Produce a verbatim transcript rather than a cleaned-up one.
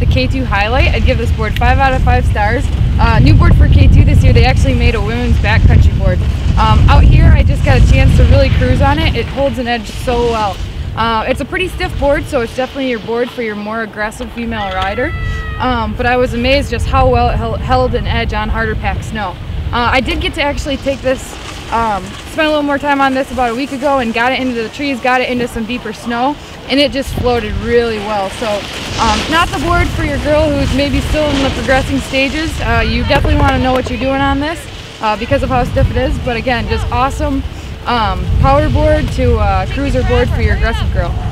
K two highlight. I'd give this board five out of five stars. Uh, new board for K two this year, they actually made a women's backcountry board. Um, out here, I just got a chance to really cruise on it. It holds an edge so well. Uh, it's a pretty stiff board, so it's definitely your board for your more aggressive female rider. Um, but I was amazed just how well it held an edge on harder packed snow. Uh, I did get to actually take this, um, spend a little more time on this about a week ago and got it into the trees, got it into some deeper snow, and it just floated really well. So um, not the board for your girl who's maybe still in the progressing stages. Uh, you definitely want to know what you're doing on this uh, because of how stiff it is. But again, just awesome um, power board to uh, cruiser board for your aggressive girl.